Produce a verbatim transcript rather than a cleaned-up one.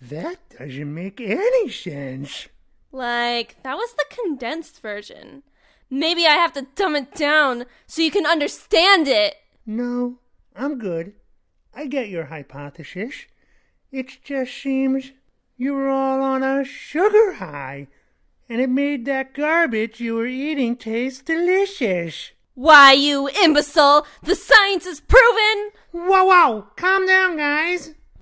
That doesn't make any sense. Like, that was the condensed version. Maybe I have to dumb it down so you can understand it. No, I'm good. I get your hypothesis. It just seems you were all on a sugar high, and it made that garbage you were eating taste delicious. Why, you imbecile! The science is proven! Whoa, whoa! Calm down, guys!